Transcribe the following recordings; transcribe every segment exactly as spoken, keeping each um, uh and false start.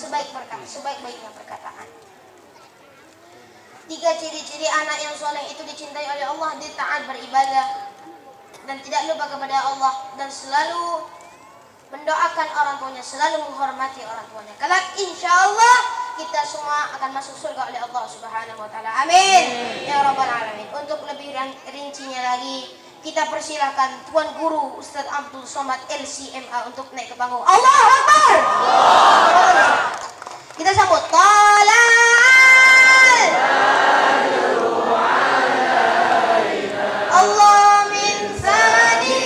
sebaik perkata, sebaik-baiknya perkataan. Tiga ciri-ciri anak yang soleh itu dicintai oleh Allah, dia taat beribadah dan tidak lupa kepada Allah dan selalu mendoakan orang tuanya, selalu menghormati orang tuanya. Kelak insya Allah kita semua akan masuk surga oleh Allah Subhanahu wa taala. Amin. Ya rabbal alamin. Untuk lebih rincinya lagi, kita persilahkan Tuan Guru Ustadz Abdul Somad L C M A untuk naik ke panggung. Allahu Akbar. Kita sambut talal. Allah min sani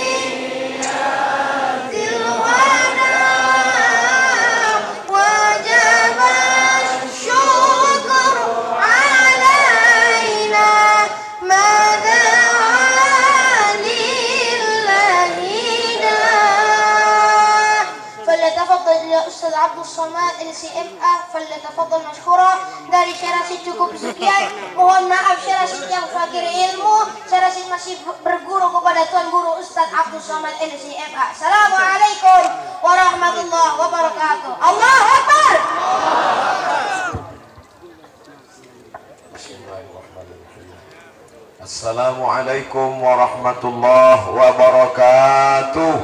tilwana wajib syukur alaina madha lillahina. Falyatafaddal ya Ustaz Abdul Somad L C M A, falyatafaddal mashkura. Dari Syekh Rasyid cukup sekian. Mohon maaf Syekh Rasyid yang fakir ilmu. Syekh Rasyid masih berguru kepada Tuan Guru Ustaz Abdul Somad L C M A. Assalamualaikum warahmatullahi wabarakatuh. Allahu Akbar. Assalamualaikum warahmatullahi wabarakatuh.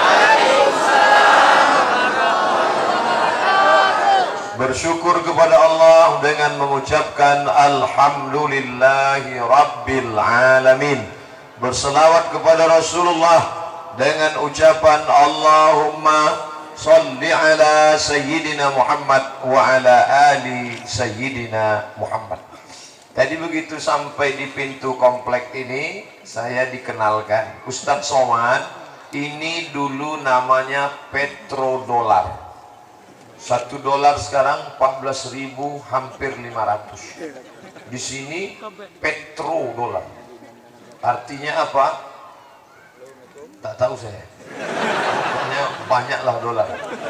Bersyukur kepada Allah dengan mengucapkan Alhamdulillahi Rabbil Alamin. Berselawat kepada Rasulullah dengan ucapan Allahumma salli ala Sayyidina Muhammad wa ala ali Sayyidina Muhammad. Tadi begitu sampai di pintu komplek ini, saya dikenalkan Ustadz Somad. Ini dulu namanya petrodolar. Satu dolar sekarang empat belas ribu, hampir lima ratus. Di sini petrodolar. Artinya apa? Tak tahu saya. Pokoknya banyaklah dolar.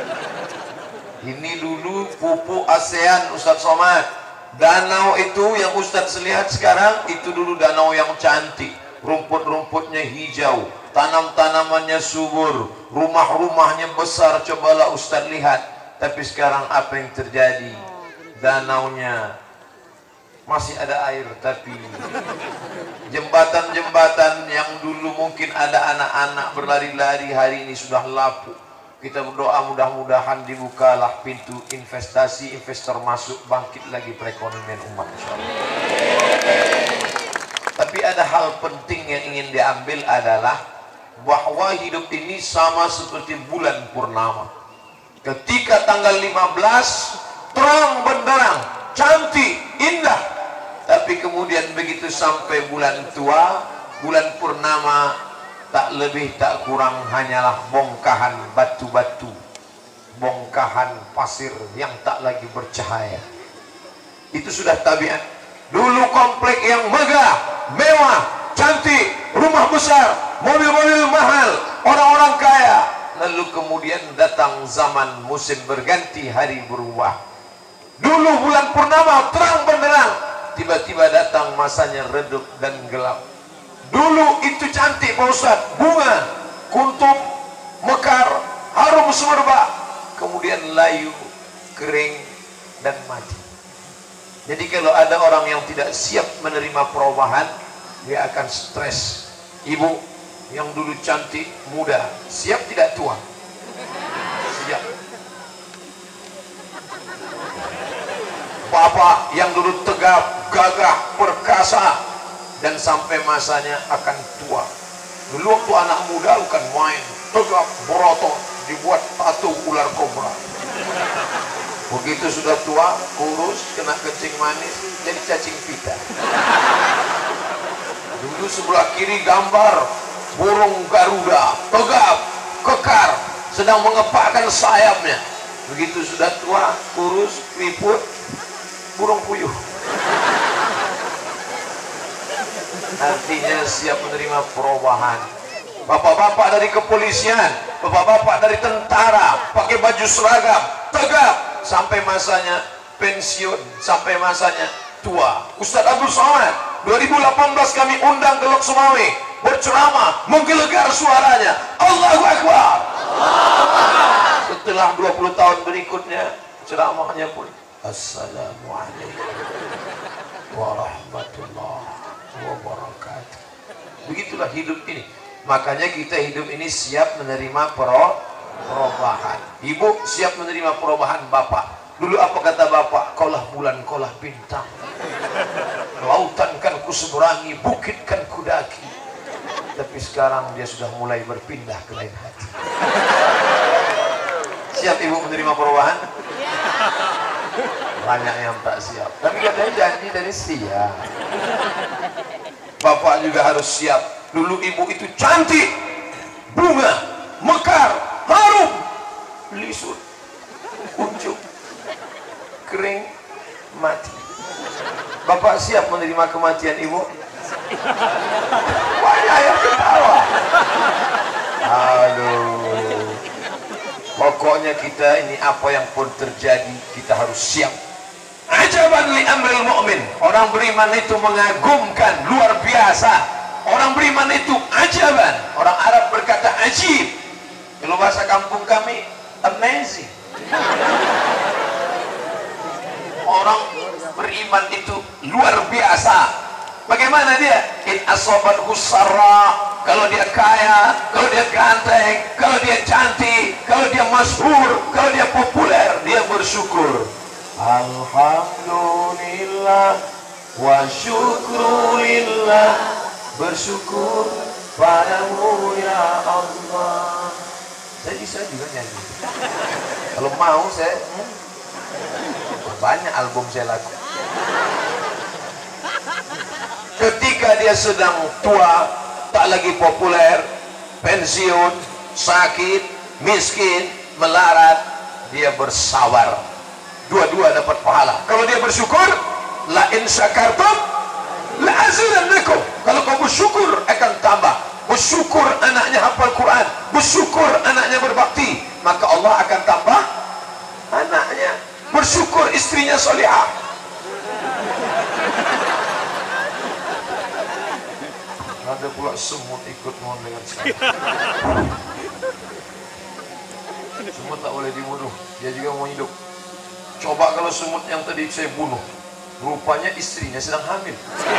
Ini dulu pupuk ASEAN Ustadz Somad. Danau itu yang Ustadz lihat sekarang, itu dulu danau yang cantik. Rumput-rumputnya hijau, tanam-tanamannya subur, rumah-rumahnya besar. Cobalah Ustadz lihat. Tapi sekarang apa yang terjadi? Danaunya masih ada air, tapi jembatan-jembatan yang dulu mungkin ada anak-anak berlari-lari hari ini sudah lapuk. Kita berdoa mudah-mudahan dibukalah pintu investasi, investor masuk, bangkit lagi perekonomian umat, insyaallah. Tapi ada hal penting yang ingin diambil adalah bahwa hidup ini sama seperti bulan purnama. Ketika tanggal lima belas terang benderang, cantik, indah. Tapi kemudian begitu sampai bulan tua, bulan purnama, tak lebih tak kurang hanyalah bongkahan batu-batu, bongkahan pasir yang tak lagi bercahaya. Itu sudah tabiat. Dulu komplek yang megah, mewah, cantik, rumah besar, mobil-mobil mahal, orang-orang kaya. Lalu kemudian datang zaman musim berganti, hari berubah. Dulu bulan purnama terang benderang, tiba-tiba datang masanya redup dan gelap. Dulu itu cantik Pak Ustaz, bunga, kuntum, mekar, harum semerbak. Kemudian layu, kering, dan mati. Jadi kalau ada orang yang tidak siap menerima perubahan, dia akan stres. Ibu yang dulu cantik, muda, siap tidak tua? Siap. Bapak yang dulu tegap, gagah, perkasa, dan sampai masanya akan tua. Dulu waktu anak muda bukan main, tegap, berotot, dibuat tato ular kobra. Begitu sudah tua, kurus, kena kencing manis, jadi cacing pita. Dulu sebelah kiri gambar burung Garuda, tegap, kekar, sedang mengepakkan sayapnya. Begitu sudah tua, kurus, keriput, burung puyuh. Artinya siap menerima perubahan. Bapak-bapak dari kepolisian, bapak-bapak dari tentara, pakai baju seragam, tegap, sampai masanya pensiun, sampai masanya tua. Ustadz Abdul Somad, dua ribu delapan belas kami undang ke Lok Sumawe, berceramah, menggelegar suaranya, Allahu Akbar. Setelah dua puluh tahun berikutnya, ceramahnya pun Assalamualaikum warahmatullahi wabarakatuh. Begitulah hidup ini. Makanya kita hidup ini siap menerima perubahan. Ibu siap menerima perubahan bapak. Dulu apa kata bapak? Kaulah bulan, kaulah bintang. Lautan kan kuseberangi, bukit kan kudaki. Tapi sekarang dia sudah mulai berpindah ke lain hati. Siap ibu menerima perubahan? Banyak yang tak siap. Tapi katanya janji dari siap. Bapak juga harus siap. Dulu ibu itu cantik, bunga, mekar, harum, lisut, kuncup, kering, mati. Bapak siap menerima kematian ibu? Banyak yang ketawa. Aduh. Pokoknya kita ini apa yang pun terjadi kita harus siap. Ajaban li amril mu'min. Orang beriman itu mengagumkan, luar biasa. Orang beriman itu ajaban. Orang Arab berkata ajib. Kalau bahasa kampung kami amazing. Orang beriman itu luar biasa. Bagaimana dia? In asobathu sarra, kalau dia kaya, kalau dia ganteng, kalau dia cantik, kalau dia masyhur, kalau dia populer, dia bersyukur. Alhamdulillah wa syukrulillah. Bersyukur padamu ya Allah. Saya bisa juga nyanyi. Kalau mau saya hmm, banyak album saya lagu. Ketika dia sedang tua, tak lagi populer, pensiun, sakit, miskin, melarat, dia bersabar. Dua-dua dapat pahala. Kalau dia bersyukur, la in syakartum la azidannakum. Kalau kau bersyukur akan tambah. Bersyukur anaknya hafal Quran, bersyukur anaknya berbakti, maka Allah akan tambah anaknya. Bersyukur istrinya solihah. Ada pula semut ikut mau dengan saya. Semut tak boleh dibunuh, dia juga mau hidup. Coba kalau semut yang tadi saya bunuh, rupanya istrinya sedang hamil.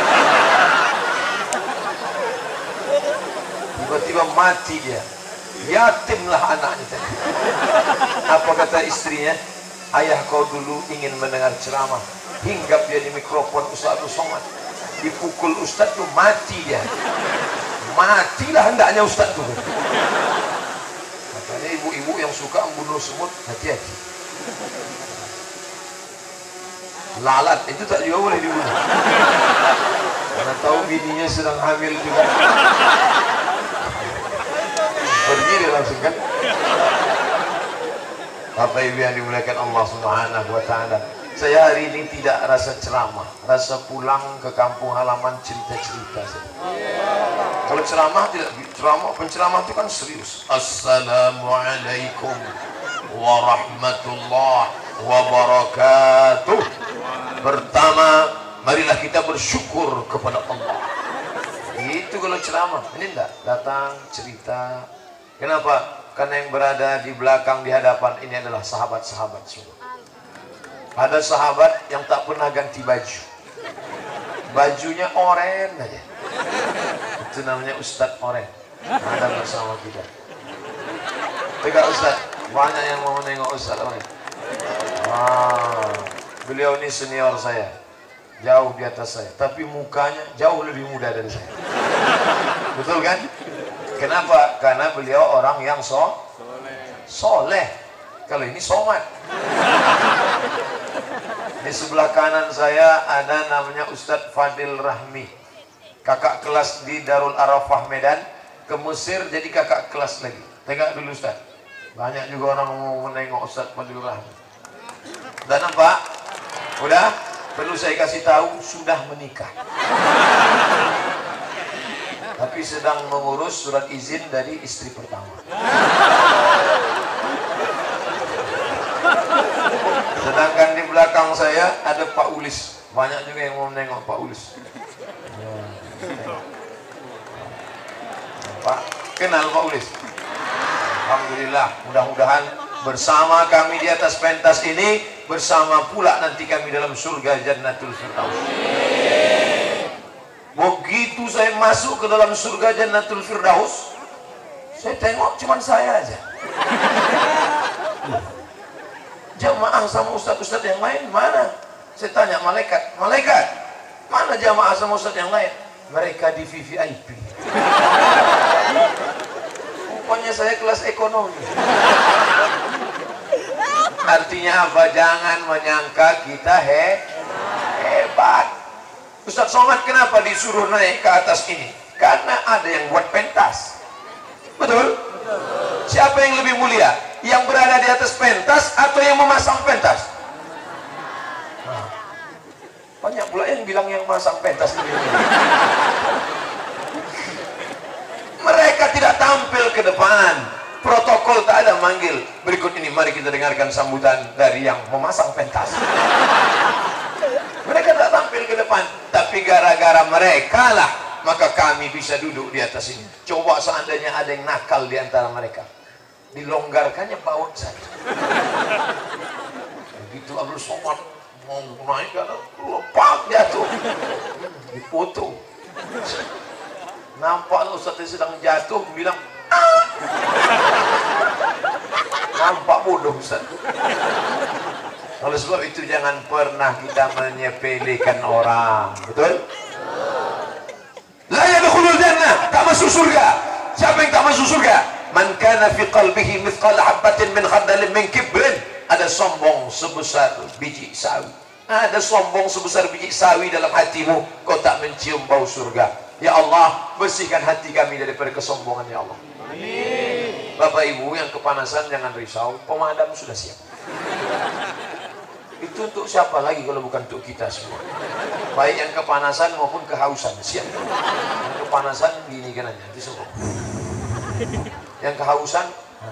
Tiba-tiba mati dia. Yatimlah anaknya tadi. Apa kata istrinya? Ayah kau dulu ingin mendengar ceramah, hinggap dia di mikrofon Ustaz Abdul Somad, dipukul Ustaz tuh mati dia. Matilah hendaknya Ustaz tuh. Makanya ibu-ibu yang suka membunuh semut, hati-hati. Lalat itu tak juga boleh dibunuh, karena tahu bininya sedang hamil juga. Pergi dia langsung kan. Bapak Ibu yang dimuliakan Allah Subhanahu wa taala. Saya hari ini tidak rasa ceramah, rasa pulang ke kampung halaman cerita-cerita. Kalau ceramah tidak ceramah, penceramah itu kan serius. Assalamualaikum warahmatullahi wabarakatuh. Pertama, marilah kita bersyukur kepada Allah. Itu kalau ceramah. Ini enggak datang cerita. Kenapa? Karena yang berada di belakang, di hadapan ini adalah sahabat-sahabat semua. Ada sahabat yang tak pernah ganti baju, bajunya oren aja. Itu namanya Ustadz Oren. Ada bersama kita. Tegak Ustadz, banyak yang mau nengok Ustadz Oren. Ah, beliau ini senior saya, jauh di atas saya, tapi mukanya jauh lebih muda dari saya. Betul kan? Kenapa? Karena beliau orang yang so soleh. Kalau ini somat. Di sebelah kanan saya ada namanya Ustadz Fadil Rahmi, kakak kelas di Darul Arafah Medan, ke Mesir jadi kakak kelas lagi. Tegak dulu Ustadz. Banyak juga orang mau menengok Ustadz Fadil Rahmi. Dan apa? Udah? Perlu saya kasih tahu, sudah menikah. Tapi sedang mengurus surat izin dari istri pertama. Sedangkan di belakang saya ada Pak Ulis. Banyak juga yang mau menengok Pak Ulis. Pak, kenal Pak Ulis? Alhamdulillah, mudah-mudahan Bersama kami di atas pentas ini, bersama pula nanti kami dalam surga Jannatul Firdaus. Begitu saya masuk ke dalam surga Jannatul Firdaus, saya tengok cuman saya aja. Jamaah sama ustaz-ustaz yang lain mana? Saya tanya malaikat, malaikat, mana jamaah sama ustaz yang lain? Mereka di V V I P. Pokoknya saya kelas ekonomi. Artinya apa? Jangan menyangka kita he hebat. Ustaz Somad kenapa disuruh naik ke atas ini? Karena ada yang buat pentas. Betul? Siapa yang lebih mulia? Yang berada di atas pentas atau yang memasang pentas? Nah, banyak pula yang bilang yang memasang pentas lebih mulia. Mereka tidak tampil ke depan. Protokol tak ada manggil. Berikut ini mari kita dengarkan sambutan dari yang memasang pentas. Mereka tak tampil ke depan, tapi gara-gara mereka lah maka kami bisa duduk di atas ini. Coba seandainya ada yang nakal di antara mereka, dilonggarkannya baut saja. Begitu Abdul Somad mau naik kan, lepak jatuh, dipoto. Nampak Ustaz sedang jatuh, bilang ah! Nampak bodoh Ustaz. Oleh sebab itu jangan pernah kita menyepelekan orang. Betul? La yadkhulul jannah, tak masuk surga. Siapa yang tak masuk surga? Man kana fi qalbihi mithqal habatin min khardalin min kibrin. Ada sombong sebesar biji sawi. Ada sombong sebesar biji sawi dalam hatimu, kau tak mencium bau surga. Ya Allah, bersihkan hati kami daripada kesombongan, ya Allah. Amin. Bapak Ibu yang kepanasan jangan risau, pemadam sudah siap. Itu untuk siapa lagi kalau bukan untuk kita semua? Baik yang kepanasan maupun kehausan, siap. Yang kepanasan gini kan aja, nanti semua. Yang kehausan,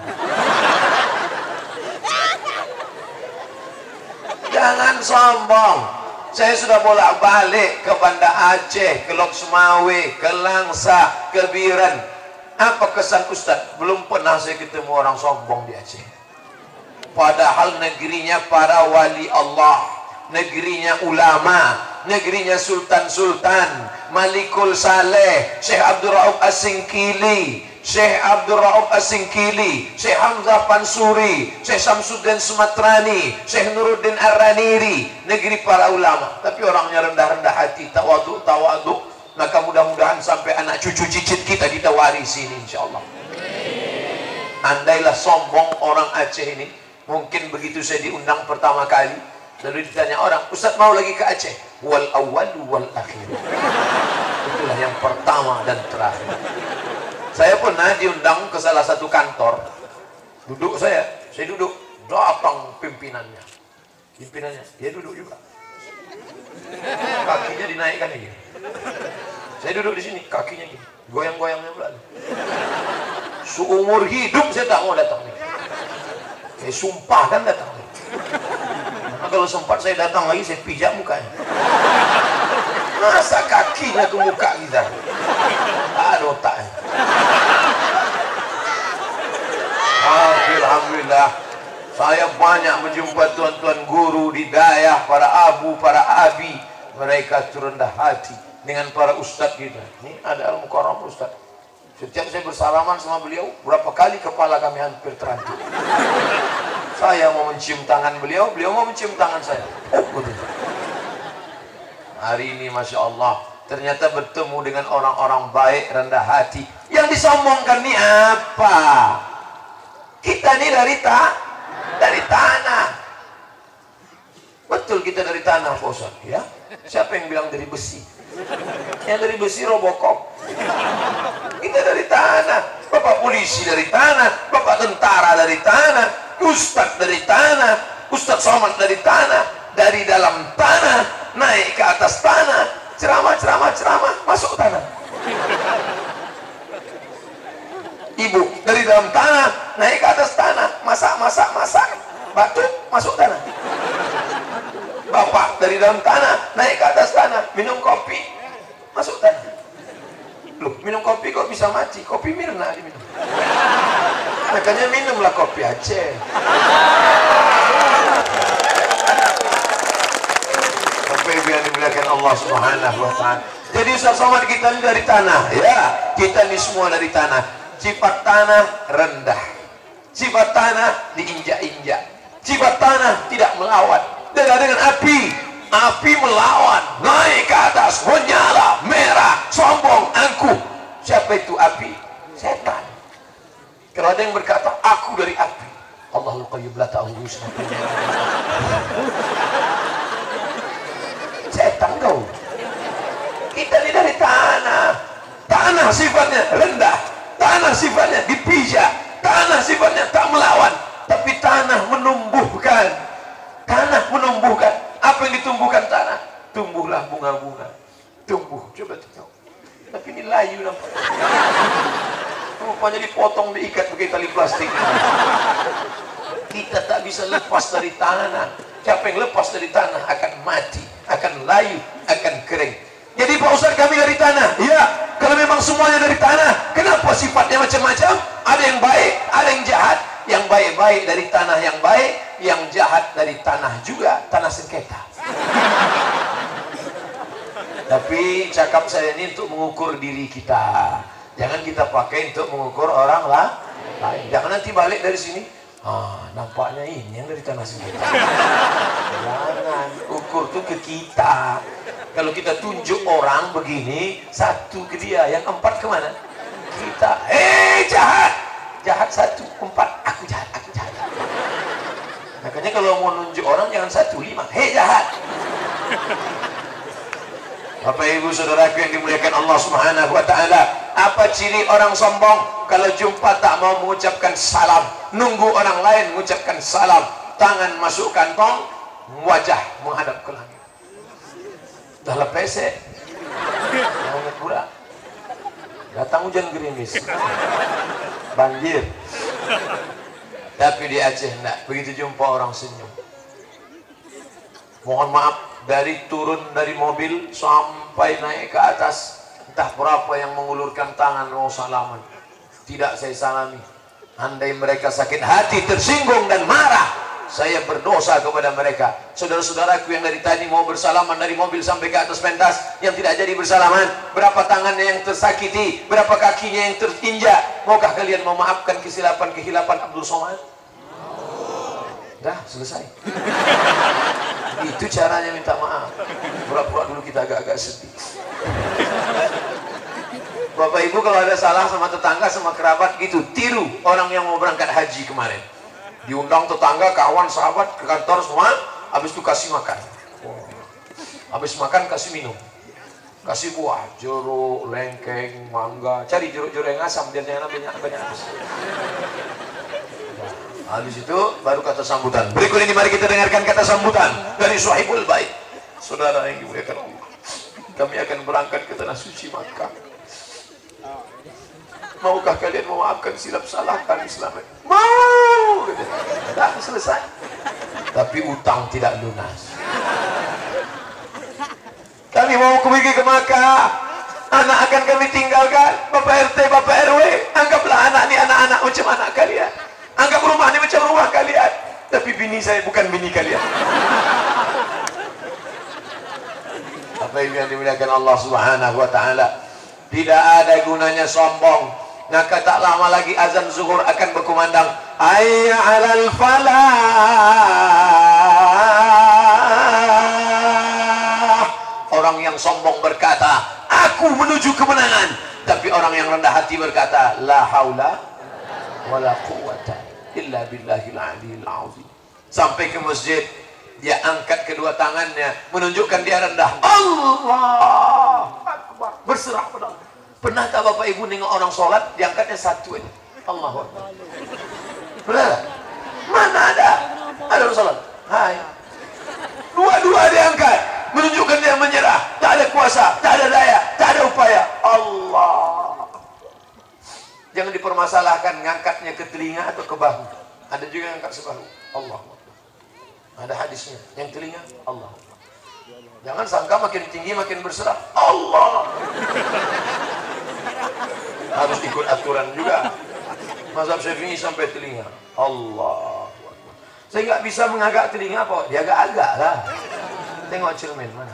jangan sombong. Saya sudah bolak-balik ke Banda Aceh, ke Lok Sumawe, ke Langsa, ke Biren. Apa kesan Ustaz? Belum pernah saya ketemu orang sombong di Aceh. Padahal negerinya para wali Allah, negerinya ulama, negerinya sultan-sultan, Malikul Saleh, Syekh Abdul Rauf As-Singkili, Syekh Abdul Rauf As-Singkili, Syekh Hamzah Pansuri, Syekh Samsuddin Sumatrani, Syekh Nuruddin Ar-Raniri, negeri para ulama. Tapi orangnya rendah-rendah hati, tawaduk, tawaduk. Maka mudah-mudahan sampai anak cucu cicit kita kita warisi ini insyaallah. Andailah sombong orang Aceh ini, mungkin begitu saya diundang pertama kali, lalu ditanya orang, Ustaz mau lagi ke Aceh? Wal awwal wal akhir. Itulah yang pertama dan terakhir. Saya pernah diundang ke salah satu kantor. Duduk saya, saya duduk, datang pimpinannya. Pimpinannya, dia duduk juga. Kakinya dinaikkan aja. Saya duduk di sini, kakinya gini, goyang-goyangnya pula. Seumur hidup saya tak mau datang nih. Saya sumpah kan datang nih. Nah, kalau sempat saya datang lagi, saya pijak mukanya. Masa kakinya ke muka kita? Tak ada otaknya. Alhamdulillah, saya banyak menjumpa tuan-tuan guru di dayah, para abu, para abi. Mereka terendah hati dengan para ustadz kita. Ini ada Al-Mukarram Ustadz. Setiap saya bersalaman sama beliau, berapa kali kepala kami hampir terantuk. Saya mau mencium tangan beliau, beliau mau mencium tangan saya. Oh, betul. Hari ini Masya Allah, ternyata bertemu dengan orang-orang baik, rendah hati. Yang disombongkan ini apa? Kita ini dari ta dari tanah. Betul kita dari tanah, Pak Ustaz, ya? Siapa yang bilang dari besi? Yang dari besi Robocop. Kita dari tanah. Bapak polisi dari tanah, Bapak tentara dari tanah, Ustaz dari tanah, Ustaz Somad dari tanah, dari dalam tanah naik ke atas tanah, ceramah ceramah ceramah masuk tanah. Ibu dari dalam tanah naik ke atas tanah, masak masak masak, batu masuk tanah. Bapak dari dalam tanah naik ke atas tanah, minum kopi masuk tanah. Loh, minum kopi kok bisa mati? Kopi Mirna diminum. Makanya minumlah kopi Aceh. Bapak Ibu yang dimuliakan Allah Subhanahu wa taala. Jadi Ustaz Somad, kita ini dari tanah, ya. Kita ini semua dari tanah. Sifat tanah rendah. Sifat tanah diinjak-injak. Sifat tanah tidak melawan. Beda dengan api. Api melawan, naik ke atas, menyala, merah, sombong, angkuh. Siapa itu api? Setan. Kalau ada yang berkata, aku dari api, Allahul Qayyum la ta'khudhuhu sinatun wa la nawm. Setan kau. Kita ini dari tanah. Tanah sifatnya rendah, tanah sifatnya dipijak, tanah sifatnya tak melawan. Tapi tanah menumbuhkan, tanah menumbuhkan. Apa yang ditumbuhkan tanah? Tumbuhlah bunga-bunga. Tumbuh, coba tengok. Tapi ini layu nampak. Rupanya dipotong, diikat pakai tali plastik. Kita tak bisa lepas dari tanah. Siapa yang lepas dari tanah akan mati, akan layu, akan kering. Jadi Pak Ustaz, kami dari tanah. Ya, kalau memang semuanya dari tanah, kenapa sifatnya macam-macam? Ada yang baik, ada yang jahat. Yang baik-baik dari tanah yang baik, yang jahat dari tanah juga, tanah sengketa. Tapi cakap saya ini untuk mengukur diri kita. Jangan kita pakai untuk mengukur orang lah lain. Jangan nanti balik dari sini, ah, nampaknya ini yang dari tanah sengketa. Jangan, ukur tuh ke kita. Kalau kita tunjuk orang begini, satu ke dia, yang empat kemana? Kita, eh jahat. Jahat satu, empat, aku jahat, aku jahat. Makanya kalau mau nunjuk orang jangan satu, lima, hei jahat. Bapak Ibu Saudaraku yang dimuliakan Allah Subhanahu wa taala, apa ciri orang sombong? Kalau jumpa tak mau mengucapkan salam, nunggu orang lain mengucapkan salam, tangan masuk kantong, wajah menghadap ke langit. Dah lepesek. Jangan pura. Datang hujan gerimis, banjir. Tapi di Aceh enggak, begitu jumpa orang senyum. Mohon maaf, dari turun dari mobil sampai naik ke atas, entah berapa yang mengulurkan tangan mau salaman. Tidak saya salami. Andai mereka sakit hati, tersinggung dan marah, saya berdosa kepada mereka. Saudara-saudaraku yang dari tadi mau bersalaman dari mobil sampai ke atas pentas, yang tidak jadi bersalaman, berapa tangannya yang tersakiti, berapa kakinya yang terinjak. Maukah kalian memaafkan kesilapan-kesilapan Abdul Somad? Dah selesai. Itu caranya minta maaf. Pura-pura dulu kita agak-agak sedih. Bapak Ibu kalau ada salah sama tetangga, sama kerabat gitu, tiru orang yang mau berangkat haji kemarin. Diundang tetangga, kawan, sahabat ke kantor semua, habis itu kasih makan. Habis makan kasih minum. Kasih buah, jeruk, lengkeng, mangga. Cari jeruk-jeruk yang asam biar jangan banyak-banyak. Habis itu baru kata sambutan. Berikut ini mari kita dengarkan kata sambutan dari Sahibul Bait. Saudara yang dimuliakan Allah, kami akan berangkat ke tanah suci Makkah. Maukah kalian memaafkan silap salah kami selama ini? Mau! Dah selesai. Tapi utang tidak lunas. Kami mau pergi ke Makkah. Anak akan kami tinggalkan. Bapak R T, Bapak R W, anggaplah anak ini anak-anak macam anak kalian. Anggap rumah ini macam rumah kalian. Tapi bini saya bukan bini kalian. Apa yang dimuliakan Allah Subhanahu wa taala. Tidak ada gunanya sombong. Maka tak lama lagi azan zuhur akan berkumandang. Hayya 'alal falah. Orang yang sombong berkata, aku menuju kemenangan. Tapi orang yang rendah hati berkata, la haula wala quwwata illa billahil aliyil azim. Sampai ke masjid, dia angkat kedua tangannya menunjukkan dia rendah. Allah Akbar, berserah pada Allah. Pernah tak Bapak Ibu nengok orang sholat diangkatnya satu aja? Allahu Akbar. Pernah? Mana ada? Ada orang sholat. Hai. Dua-dua diangkat, menunjukkan dia menyerah. Tak ada kuasa, tak ada daya, tak ada upaya. Allah. Jangan dipermasalahkan ngangkatnya ke telinga atau ke bahu. Ada juga yang angkat sebahu. Allah. Ada hadisnya. Yang telinga Allah. Jangan sangka makin tinggi makin berserah. Allah. Harus ikut aturan juga. mazhab Syafi'i sampai telinga. Allah. Saya nggak bisa mengagak telinga apa? Dia agak-agak lah. Tengok cermin mana.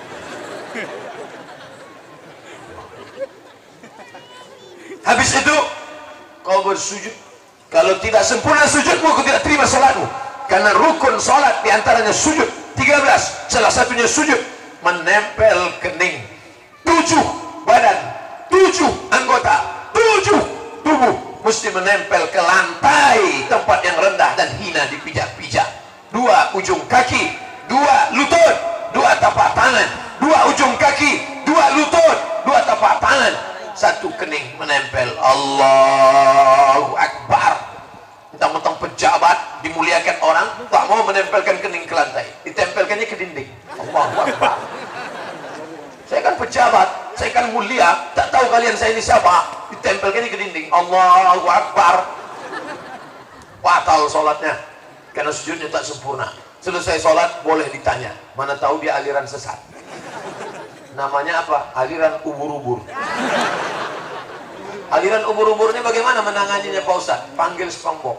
Habis itu kau bersujud. Kalau tidak sempurna sujudmu, kau tidak terima salatmu. Karena rukun salat diantaranya sujud. tiga belas. Salah satunya sujud. Menempel kening. Tujuh badan. Tujuh anggota. Tujuh tubuh. Mesti menempel ke lantai. Tempat yang rendah dan hina dipijak-pijak. Dua ujung kaki. Dua lutut. Dua tapak tangan. Dua ujung kaki. Dua lutut. Dua tapak tangan. Satu kening menempel. Allahu Akbar. Mentang-mentang pejabat dimuliakan orang, tak mau menempelkan kening ke lantai, ditempelkannya ke dinding. Allahu Akbar. Saya kan pejabat, saya kan mulia, tak tahu kalian saya ini siapa, ditempelkannya ke dinding. Allahu Akbar. Batal sholatnya karena sujudnya tak sempurna. Selesai sholat boleh ditanya, mana tahu dia aliran sesat. Namanya apa? Aliran ubur-ubur. Aliran ubur-uburnya bagaimana menanganinya Pak Ustaz? Panggil SpongeBob.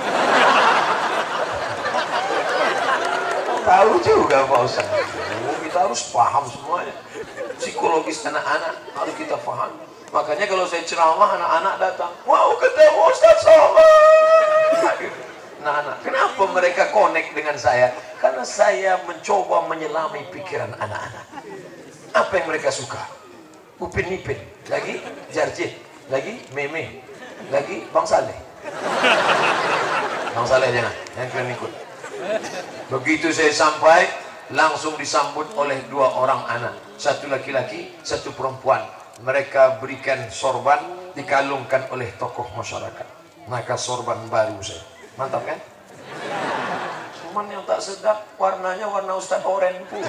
Tahu juga Pak Ustaz. Oh, kita harus paham semuanya. Psikologis anak-anak harus kita paham. Makanya kalau saya ceramah, anak-anak datang, wow ketemu Ustaz Somad. Anak-anak, kenapa mereka connect dengan saya? Karena saya mencoba menyelami pikiran anak-anak. Apa yang mereka suka? Upin Ipin, lagi Jarjit, lagi Meme, lagi Bang Saleh. Bang Saleh jangan, yang kalian ikut. Begitu saya sampai, langsung disambut oleh dua orang anak, satu laki-laki, satu perempuan. Mereka berikan sorban, dikalungkan oleh tokoh masyarakat. Maka sorban baru saya, mantap kan? Cuman yang tak sedap, warnanya warna Ustadz Oren pun.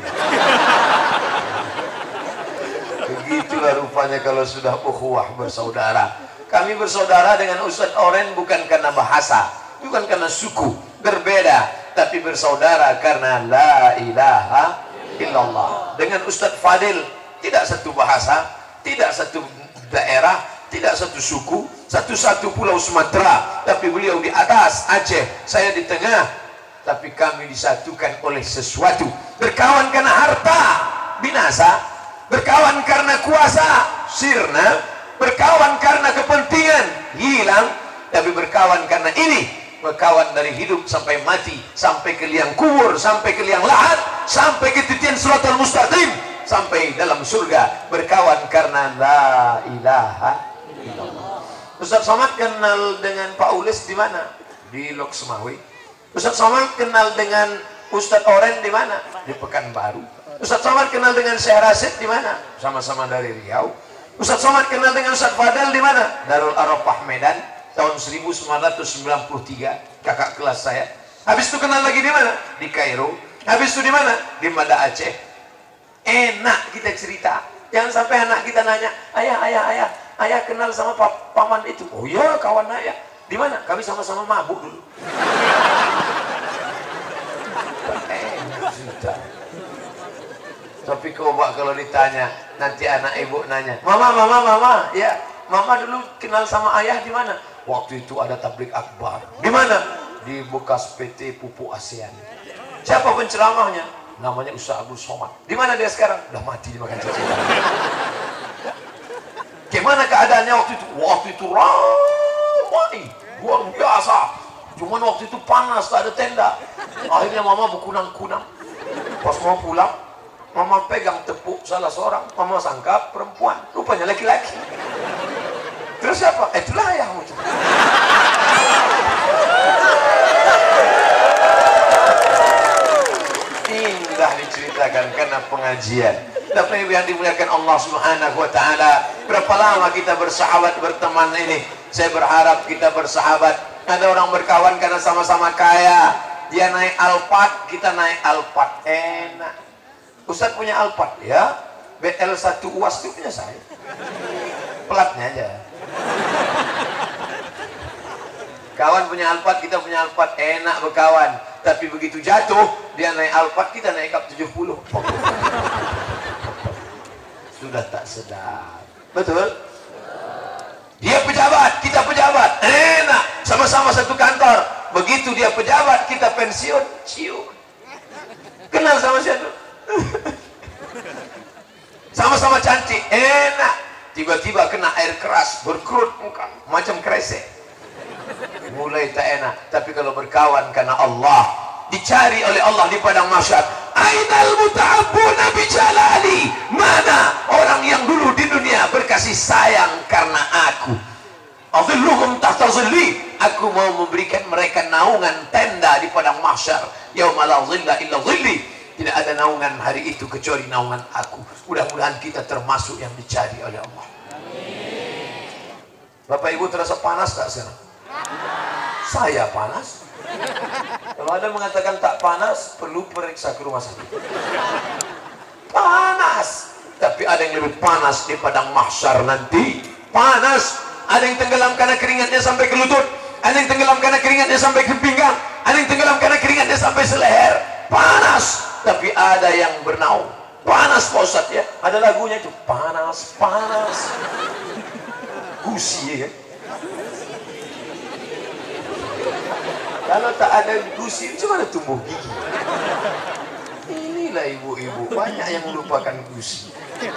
Begitulah rupanya kalau sudah ukhuwah bersaudara. Kami bersaudara dengan Ustadz Oren bukan karena bahasa, bukan karena suku, berbeda, tapi bersaudara karena la ilaha illallah. Dengan Ustadz Fadil tidak satu bahasa, tidak satu daerah, tidak satu suku, satu-satu pulau Sumatera, tapi beliau di atas Aceh, saya di tengah. Tapi kami disatukan oleh sesuatu. Berkawan karena harta, binasa. Berkawan karena kuasa, sirna. Berkawan karena kepentingan, hilang. Tapi berkawan karena ini, berkawan dari hidup sampai mati, sampai ke liang kubur, sampai ke liang lahat, sampai ke titian suratul mustaqim, sampai dalam surga. Berkawan karena la ilaha illallah. Ustaz Somad kenal dengan Pak Ulis di mana? Di Lok Semawi. Ustaz Somad kenal dengan Ustaz Oren di mana? Di Pekanbaru. Ustaz Somad kenal dengan Syekh Rasid di mana? Sama-sama dari Riau. Ustaz Somad kenal dengan Ustaz Fadal di mana? Darul Arafah Medan tahun seribu sembilan ratus sembilan puluh tiga, kakak kelas saya. Habis itu kenal lagi di mana? Di Kairo. Habis itu di mana? Di Mada Aceh. Enak kita cerita. Jangan sampai anak kita nanya, ayah, ayah, ayah, ayah kenal sama pa paman itu. Oh iya, kawan ayah. Di mana? Kami sama-sama mabuk dulu. Enak cerita. Tapi coba kalau ditanya, nanti anak ibu nanya, mama, mama, mama, ya, mama dulu kenal sama ayah di mana? Waktu itu ada tablik akbar. Di mana? Di bekas P T Pupuk ASEAN. Siapa penceramahnya? Namanya Ustaz Abdul Somad. Di mana dia sekarang? Udah mati dimakan cacing. Gimana keadaannya waktu itu? Waktu itu ramai, luar biasa. Cuman waktu itu panas, tak ada tenda. Akhirnya mama berkunang-kunang. Pas mau pulang, mama pegang tepuk salah seorang. Mama sangka perempuan, rupanya laki-laki. Terus siapa? Eh, itulah ayahmu. Indah diceritakan karena pengajian. Tapi yang dimuliakan Allah Subhanahu wa taala, berapa lama kita bersahabat berteman ini? Saya berharap kita bersahabat. Ada orang berkawan karena sama-sama kaya. Dia naik Alphard, kita naik Alphard. Enak. Ustadz punya Alphard ya. B L satu U A S itu punya saya. Platnya aja. Kawan punya Alphard, kita punya Alphard. Enak berkawan. Tapi begitu jatuh, dia naik Alphard, kita naik kap tujuh puluh. Sudah tak sedap. Betul? Dia pejabat, kita pejabat. Enak. sama-sama satu kantor. Begitu dia pejabat, kita pensiun, cium. Kenal sama siapa? Sama-sama cantik, enak. Tiba-tiba kena air keras, berkerut muka, macam kresek. Mulai tak enak. Tapi kalau berkawan karena Allah, dicari oleh Allah di padang mahsyar. Ainal muta'abbuna bijalali. Mana orang yang dulu di dunia berkasih sayang karena aku? Adhilluhum tahta zilli. Aku mau memberikan mereka naungan tenda di padang mahsyar. Yauma la zilla illa zilli. Tidak ada naungan hari itu kecuali naungan aku. Mudah-mudahan kita termasuk yang dicari oleh Allah. Amin. Bapak Ibu terasa panas tak sekarang? Saya panas. Kalau ada mengatakan tak panas, perlu periksa ke rumah sakit. Panas. Tapi ada yang lebih panas di padang mahsyar nanti. Panas. Ada yang tenggelam karena keringatnya sampai ke lutut. Ada yang tenggelam karena keringatnya sampai ke pinggang. Ada yang tenggelam karena keringatnya sampai seleher. Panas. Tapi ada yang bernaung. Panas Pak Ustadz ya. Ada lagunya itu. Panas, panas. Gusi ya. Kalau tak ada gusi, gimana tumbuh gigi? Inilah ibu-ibu. Banyak yang melupakan gusi.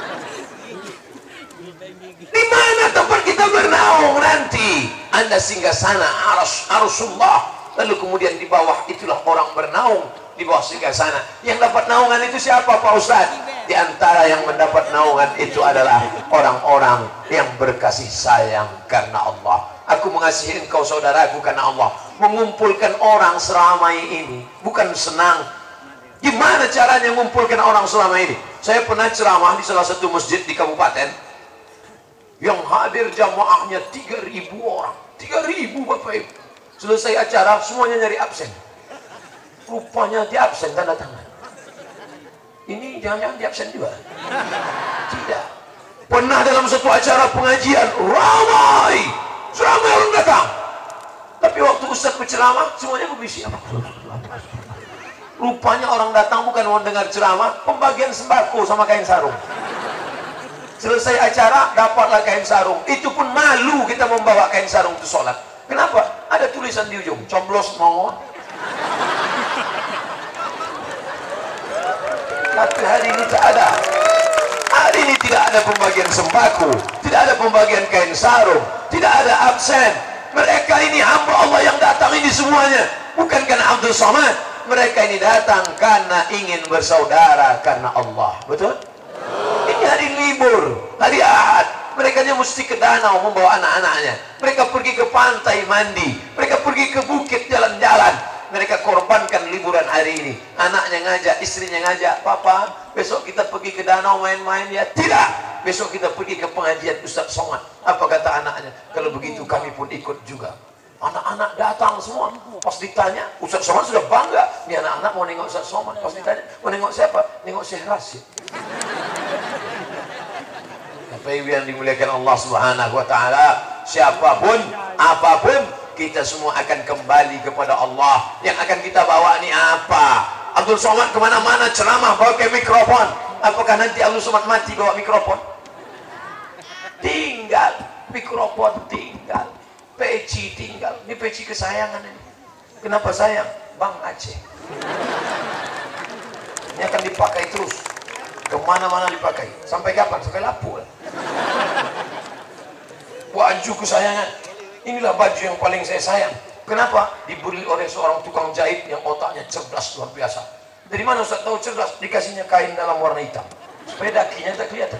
Di mana tempat kita bernaung nanti? Anda singgah sana, arus, arusullah. Lalu kemudian di bawah itulah orang bernaung. Di bawah singgah sana. Yang dapat naungan itu siapa Pak Ustadz? Di antara yang mendapat naungan itu adalah orang-orang yang berkasih sayang karena Allah. Aku mengasihi engkau saudaraku karena Allah. Mengumpulkan orang seramai ini bukan senang. Gimana caranya mengumpulkan orang selama ini? Saya pernah ceramah di salah satu masjid di kabupaten. Yang hadir jamaahnya tiga ribu orang. tiga ribu Bapak Ibu. Selesai acara semuanya nyari absen. Rupanya di absen tanda tangan. Ini jangan-jangan di absen juga. Tidak. Pernah dalam satu acara pengajian ramai, ramai orang datang. Tapi waktu Ustaz berceramah semuanya berbisik. Rupanya orang datang bukan mau dengar ceramah, pembagian sembako sama kain sarung. Selesai acara dapatlah kain sarung. Itu pun malu kita membawa kain sarung untuk sholat. Kenapa? Ada tulisan di ujung, coblos mohon. Tapi hari ini tak ada. Hari ini tidak ada pembagian sembako, tidak ada pembagian kain sarung, tidak ada absen. Mereka ini hamba Allah yang datang ini semuanya bukan karena Abdul Somad. Mereka ini datang karena ingin bersaudara karena Allah. Betul? Ini hari libur, hari Ahad. Mereka mesti ke danau membawa anak-anaknya. Mereka pergi ke pantai mandi. Mereka pergi ke bukit jalan-jalan. Mereka korbankan liburan hari ini. Anaknya ngajak, istrinya ngajak, Papa, besok kita pergi ke danau main-main ya? Tidak. Besok kita pergi ke pengajian Ustaz Somad. Apa kata anaknya? Kalau begitu kami pun ikut juga. Anak-anak datang semua. Pas ditanya, Ustaz Somad sudah bangga. Ini anak-anak mau nengok Ustaz Somad. Pas ditanya, mau nengok siapa? Nengok Syekh Rasyid. Bapak Ibu yang dimuliakan Allah Subhanahu wa taala, siapapun, apapun, kita semua akan kembali kepada Allah. Yang akan kita bawa ini apa? Abdul Somad kemana-mana ceramah bawa ke mikrofon. Apakah nanti Abdul Somad mati bawa mikrofon? Tinggal mikrofon, tinggal peci, tinggal. Ini peci kesayangan ini. Kenapa sayang? Bang Aceh. Ini akan dipakai terus. Kemana-mana dipakai. Sampai kapan? Sampai lapuk. Baju kesayangan. Inilah baju yang paling saya sayang. Kenapa? Diberi oleh seorang tukang jahit yang otaknya cerdas luar biasa. Dari mana Ustaz tahu cerdas? Dikasihnya kain dalam warna hitam supaya dakinya tak kelihatan.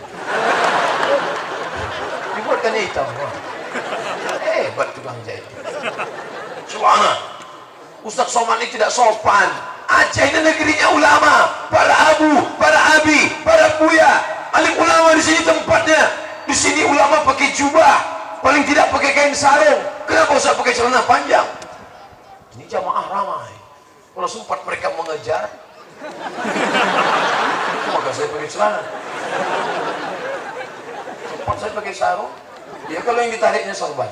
Dibuatkannya hitam. Hebat tukang jahit. Subhanallah. Ustaz Somad ini tidak sopan. Aceh ini negerinya ulama, para abu, para abi, para buya. Alim ulama di sini tempatnya. Di sini ulama pakai jubah, paling tidak pakai kain sarung. Kenapa usah pakai celana panjang? Ini jamaah ramai. Kalau sempat mereka mengejar, maka saya pakai celana. Sempat saya pakai sarung. Ya kalau yang ditariknya sorban.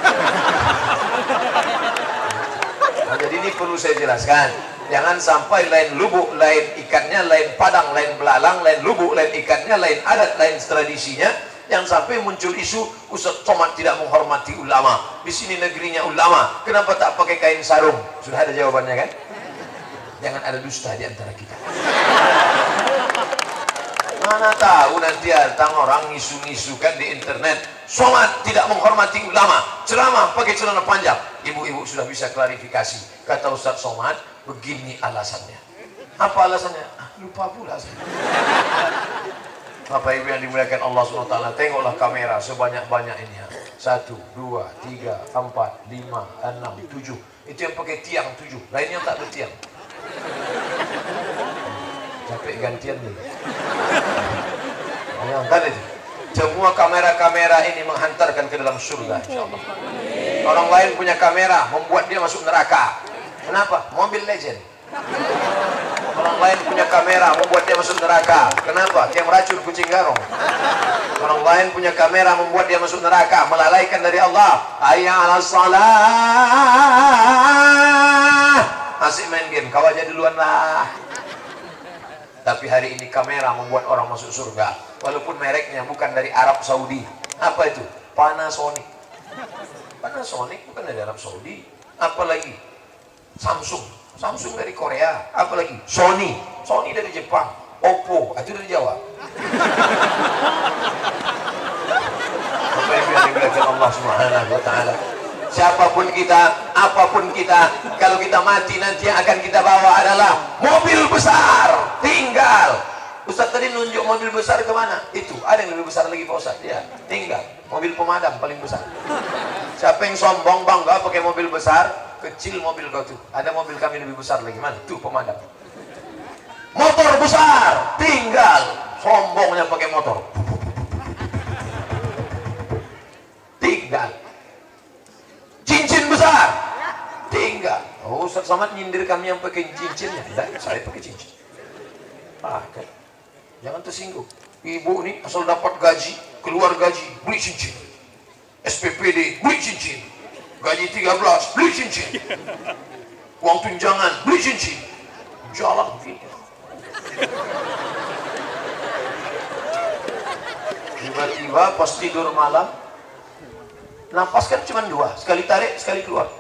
Nah, jadi ini perlu saya jelaskan. Jangan sampai lain lubuk, lain ikannya, lain padang, lain belalang, lain lubuk, lain ikannya, lain adat, lain tradisinya. Jangan sampai muncul isu Ustaz Somad tidak menghormati ulama. Di sini negerinya ulama, kenapa tak pakai kain sarung? Sudah ada jawabannya kan? Jangan ada dusta di antara kita. Mana tahu nanti datang orang ngisu-ngisukan di internet, Somad tidak menghormati ulama, ceramah pakai celana panjang. Ibu-ibu sudah bisa klarifikasi. Kata Ustaz Somad, begini alasannya. Apa alasannya? Ah, lupa pula saya. Bapak Ibu yang dimuliakan Allah subhanahu wa taala, tengoklah kamera sebanyak-banyak ini ya. Satu, dua, tiga, empat, lima, enam, tujuh. Itu yang pakai tiang tujuh, lainnya tak bertiang. Capek gantian nih. Yang tadi itu. Semua kamera-kamera ini menghantarkan ke dalam surga, insyaallah. Orang lain punya kamera membuat dia masuk neraka. Kenapa? Mobil legend. Orang lain punya kamera membuat dia masuk neraka. Kenapa? Dia meracun kucing garong. Orang lain punya kamera membuat dia masuk neraka, melalaikan dari Allah. Hayya 'alas shalah. Asik main game, kau aja duluan lah. Tapi hari ini kamera membuat orang masuk surga, walaupun mereknya bukan dari Arab Saudi. Apa itu? Panasonic. Panasonic bukan dari Arab Saudi. Apalagi Samsung. Samsung dari Korea. Apalagi Sony. Sony dari Jepang. Oppo itu dari Jawa. Apa yang dimuliakan Allah Subhanahu wa taala. Siapapun kita, apapun kita, kalau kita mati nanti yang akan kita bawa adalah mobil besar. Tinggal. Ustaz tadi nunjuk mobil besar kemana? Itu. Ada yang lebih besar lagi Pak Ustaz? Ya, tinggal. Mobil pemadam paling besar. Siapa yang sombong bangga pakai mobil besar? Kecil mobil kau tuh. Ada mobil kami lebih besar lagi. Mana? Tuh pemadam. Motor besar. Tinggal. Sombongnya pakai motor. Tinggal. Cincin besar. Tinggal. Oh, Ustaz Somad nyindir kami yang pakai cincinnya. Tidak, saya pakai cincin. Pakai. Jangan tersinggung. Ibu nih asal dapat gaji, keluar gaji, beli cincin. S P P D, beli cincin. Gaji tiga belas, beli cincin. Uang tunjangan, beli cincin. Jalan begini. Tiba-tiba pas tidur malam, napas kan cuma dua, sekali tarik, sekali keluar.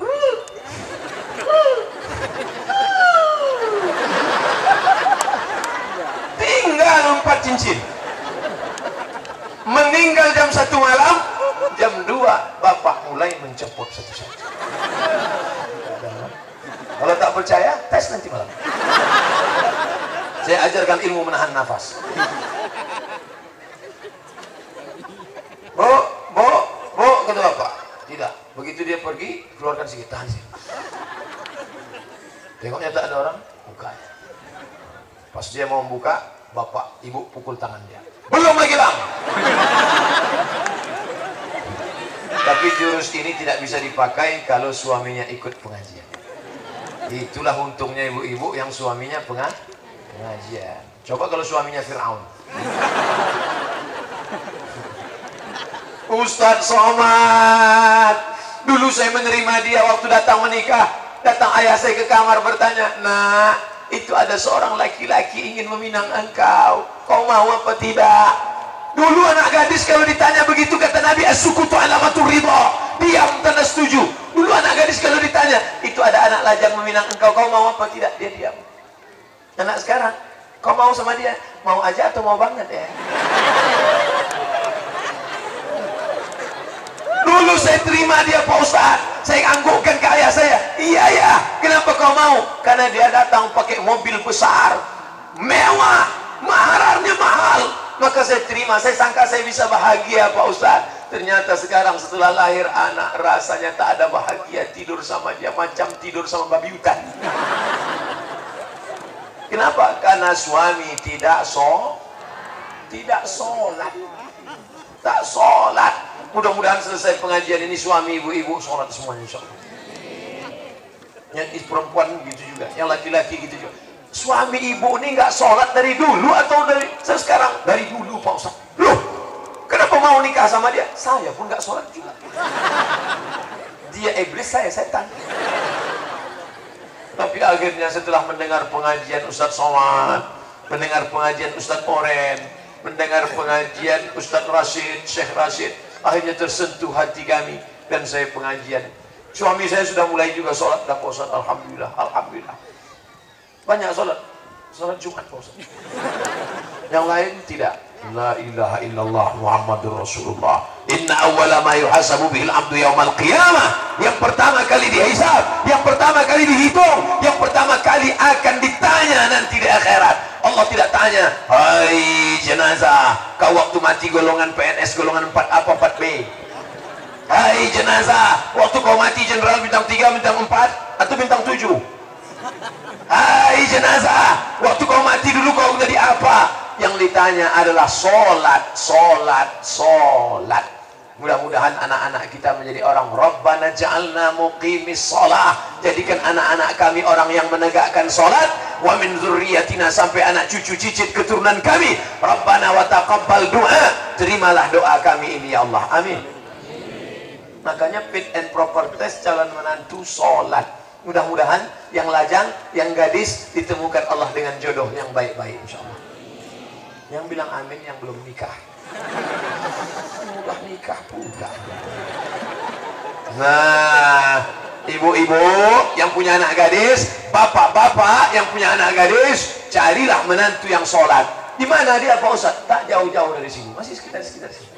Tinggal empat cincin. Meninggal jam satu malam, jam dua bapak mulai mencepot satu-satu. Kalau tak percaya, tes nanti malam. Saya ajarkan ilmu menahan nafas. Bo, bo, bo, kata bapak. Tidak. Begitu dia pergi, keluarkan sedikit, tahan sih. Tengoknya tak ada orang, buka. Pas dia mau buka, bapak, ibu pukul tangan dia. Belum lagi bang. Tapi jurus ini tidak bisa dipakai kalau suaminya ikut pengajian. Itulah untungnya ibu-ibu yang suaminya pengajian. Coba kalau suaminya Fir'aun. Ustaz Somad, dulu saya menerima dia waktu datang menikah. Datang ayah saya ke kamar bertanya, "Nak, itu ada seorang laki-laki ingin meminang engkau. Kau mau apa tidak?" Dulu anak gadis kalau ditanya begitu kata Nabi, "As-sukutu alamatur ridha." Diam tanda setuju. Dulu anak gadis kalau ditanya, "Itu ada anak lajang meminang engkau, kau mau apa tidak?" Dia diam. Anak sekarang, "Kau mau sama dia? Mau aja atau mau banget ya?" Dulu saya terima dia Pak Ustaz, saya anggukkan ke ayah saya. "Iya ya, kenapa kau mau?" Karena dia datang pakai mobil besar, mewah, maharnya mahal. Maka saya terima, saya sangka saya bisa bahagia Pak Ustaz. Ternyata sekarang setelah lahir anak, rasanya tak ada bahagia. Tidur sama dia macam tidur sama babi hutan. Kenapa? Karena suami tidak so, tidak sholat, tak sholat. Mudah-mudahan selesai pengajian ini suami ibu-ibu sholat semuanya insyaallah. Yang perempuan gitu juga, yang laki-laki gitu juga. Suami ibu ini nggak sholat dari dulu atau dari sekarang? Dari dulu Pak Ustaz. Loh, kenapa mau nikah sama dia? Saya pun nggak sholat juga. Dia iblis, saya setan. Tapi akhirnya setelah mendengar pengajian Ustaz Somad, mendengar pengajian Ustaz Oren, mendengar pengajian Ustadz Rashid, Syekh Rashid, akhirnya tersentuh hati kami dan saya pengajian. Suami saya sudah mulai juga sholat dah Pak Ustadz. Alhamdulillah, Alhamdulillah. Banyak sholat, sholat Jumat Pak Ustadz. Yang lain tidak. La ilaha illallah Muhammadur Rasulullah. Inna awwala ma yuhasabu bihil abdu yaumal qiyamah. Yang pertama kali dihisab, yang pertama kali dihitung, yang pertama kali akan ditanya nanti di akhirat. Allah tidak tanya, hai jenazah, kau waktu mati golongan P N S golongan empat apa empat B? Hai jenazah, waktu kau mati jenderal bintang tiga, bintang empat atau bintang tujuh? Hai jenazah, waktu kau mati dulu kau jadi apa? Yang ditanya adalah sholat, sholat, sholat. Mudah-mudahan anak-anak kita menjadi orang Rabbana ja'alna muqimis sholah. Jadikan anak-anak kami orang yang menegakkan sholat. Wa min dzurriyyatina, sampai anak cucu cicit keturunan kami. Rabbana wa taqabbal du'a. Terimalah doa kami ini ya Allah. Amin. Makanya fit and proper test calon menantu sholat. Mudah-mudahan yang lajang, yang gadis ditemukan Allah dengan jodoh yang baik-baik insyaallah. Yang bilang amin yang belum nikah. Udah nikah pula. Nah, ibu-ibu yang punya anak gadis, bapak-bapak yang punya anak gadis, carilah menantu yang sholat. Di mana dia Pak Ustaz? Tak jauh-jauh dari sini, masih sekitar-sekitar sini.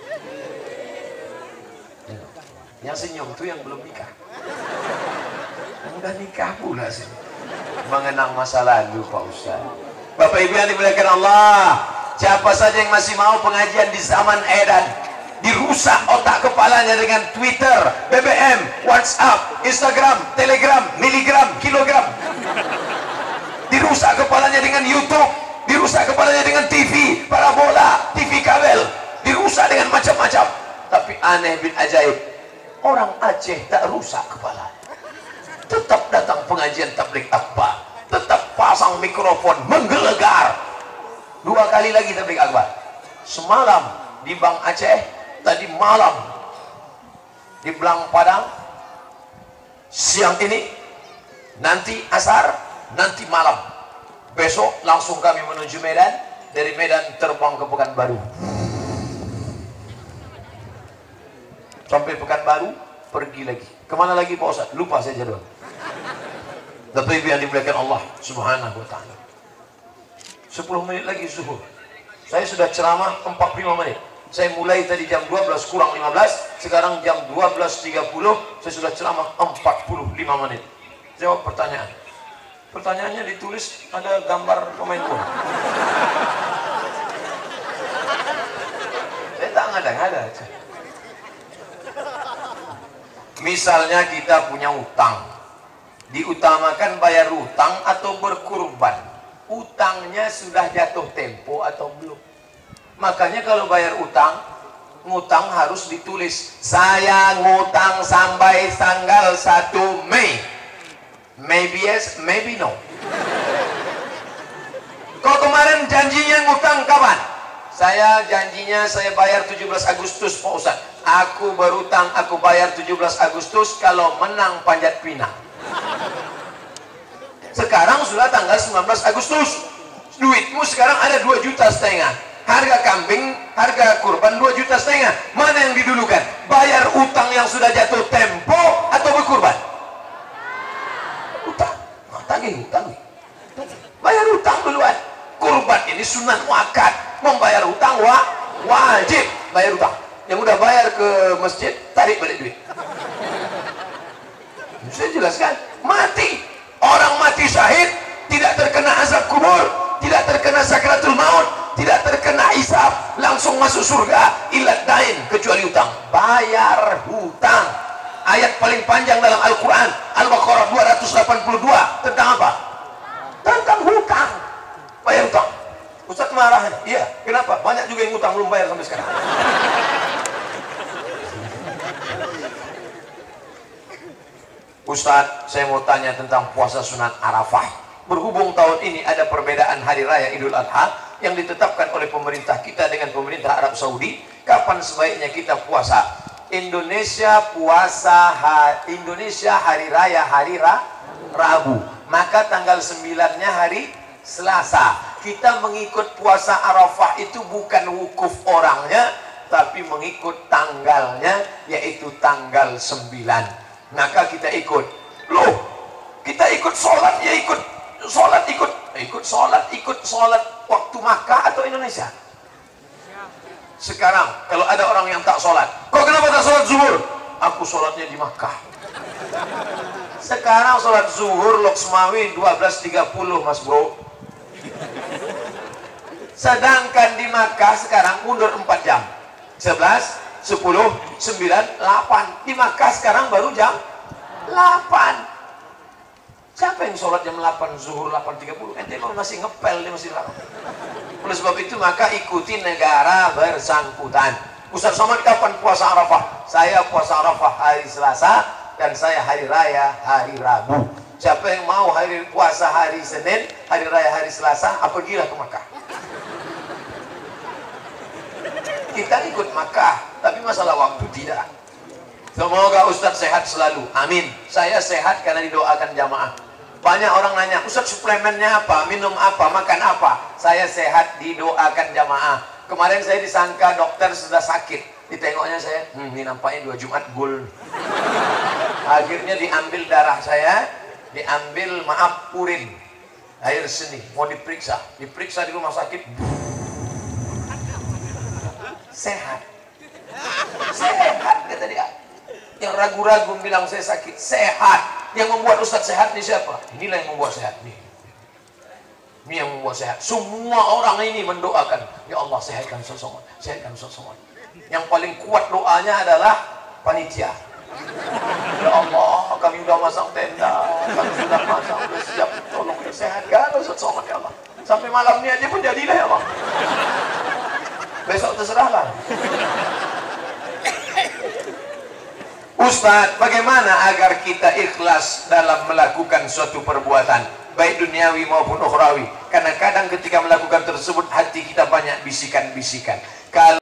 Yang senyum itu yang belum nikah. Yang udah nikah pula sih. Mengenang masa lalu Pak Ustaz. Bapak Ibu yang dimuliakan Allah, siapa saja yang masih mau pengajian di zaman edan, dirusak otak kepalanya dengan Twitter, B B M, WhatsApp, Instagram, Telegram, miligram, kilogram. Dirusak kepalanya dengan YouTube, dirusak kepalanya dengan T V, parabola, T V kabel, dirusak dengan macam-macam. Tapi aneh bin ajaib, orang Aceh tak rusak kepala. Tetap datang pengajian tabligh akbar, tetap pasang mikrofon menggelegar. Dua kali lagi tabligh akbar. Semalam di Bang Aceh, tadi malam di Belang Padang, siang ini, nanti asar, nanti malam. Besok langsung kami menuju Medan, dari Medan terbang ke Pekanbaru. Sampai Pekanbaru, pergi lagi. Kemana lagi Pak Ustaz? Lupa saya jadwal. Bapak Ibu yang dimuliakan Allah Subhanahu wa ta'ala. sepuluh menit lagi zuhur. Saya sudah ceramah empat puluh lima menit. Saya mulai tadi jam dua belas kurang lima belas, sekarang jam dua belas tiga puluh, saya sudah ceramah empat puluh lima menit. Jawab pertanyaan. Pertanyaannya ditulis ada gambar pemain bola. Saya tak ngada-ngada. Misalnya kita punya utang, diutamakan bayar utang atau berkurban. Utangnya sudah jatuh tempo atau belum? Makanya kalau bayar utang, ngutang harus ditulis, saya ngutang sampai tanggal satu Mei. Maybe yes, maybe no. Kau kemarin janjinya ngutang kapan? Saya janjinya saya bayar tujuh belas Agustus Pak Ustaz. Aku berutang, aku bayar tujuh belas Agustus kalau menang panjat pinang. Sekarang sudah tanggal sembilan belas Agustus. Duitmu sekarang ada dua juta setengah. Harga kambing, harga kurban dua juta setengah. Mana yang didulukan? Bayar utang yang sudah jatuh tempo atau berkurban? Utang. Nah, tagih, tagih. Bayar utang duluan. Kurban ini sunnah muakkad. Membayar utang wa, wajib bayar utang. Yang udah bayar ke masjid, tarik balik duit. Saya jelaskan, mati. Orang mati syahid tidak terkena azab kubur, tidak terkena sakratul maut, tidak terkena hisab, langsung masuk surga. Ilat dain, kecuali utang. Bayar hutang. Ayat paling panjang dalam Al-Quran, Al-Baqarah dua ratus delapan puluh dua, tentang apa? Tentang hutang. Bayar hutang. Ustaz marah. Iya, kenapa? Banyak juga yang hutang belum bayar sampai sekarang. Ustaz, saya mau tanya tentang puasa sunat Arafah. Berhubung tahun ini ada perbedaan hari raya Idul Adha yang ditetapkan oleh pemerintah kita dengan pemerintah Arab Saudi, kapan sebaiknya kita puasa? Indonesia puasa ha, Indonesia hari raya hari Ra, Rabu. Maka tanggal sembilannya hari Selasa. kita mengikut puasa Arafah itu bukan wukuf orangnya, tapi mengikut tanggalnya, yaitu tanggal sembilan. Maka kita ikut. Loh, kita ikut sholat, ya ikut sholat, ikut ikut sholat, ikut sholat waktu Makkah atau Indonesia? Sekarang, kalau ada orang yang tak sholat, kok kenapa tak sholat zuhur? Aku sholatnya di Makkah. Sekarang sholat zuhur Loksmawi dua belas tiga puluh, mas bro. Sedangkan di Makkah sekarang mundur empat jam. sebelas, sepuluh, sembilan, delapan. Di Makkah sekarang baru jam delapan. Siapa yang sholat jam delapan, zuhur delapan tiga puluh? Ente memang masih ngepel, dia masih delapan. Oleh sebab itu maka ikuti negara bersangkutan. Ustaz Somad kapan puasa Arafah? Saya puasa Arafah hari Selasa, dan saya hari raya hari Rabu. Siapa yang mau hari puasa hari Senin, hari raya hari Selasa, pergilah ke Makkah. Kita ikut Makkah, tapi masalah waktu tidak. Semoga Ustaz sehat selalu, amin. Saya sehat karena didoakan jamaah. Banyak orang nanya, Ustaz suplemennya apa, minum apa, makan apa? Saya sehat didoakan jamaah. Kemarin saya disangka dokter sudah sakit. Ditengoknya saya, hmm, ini nampaknya dua Jumat gul. Akhirnya diambil darah saya, diambil maaf urin, air seni, mau diperiksa, diperiksa di rumah sakit, sehat, sehat kata dia. Yang ragu-ragu bilang saya sakit, sehat. Yang membuat Ustaz sehat ini siapa? Inilah yang membuat sehat nih. Ini yang membuat sehat. Semua orang ini mendoakan, ya Allah sehatkan Ustaz Somad, sehatkan Ustaz Somad. Yang paling kuat doanya adalah panitia. Ya Allah, kami sudah masang tenda, kami sudah masang, sudah siap, tolong sehatkan Ustaz Somad ya Allah. Sampai malam ini aja pun jadilah ya Allah. Besok terserahlah. Ustaz, bagaimana agar kita ikhlas dalam melakukan suatu perbuatan, baik duniawi maupun ukhrawi? Kadang-kadang ketika melakukan tersebut hati kita banyak bisikan-bisikan. Kalau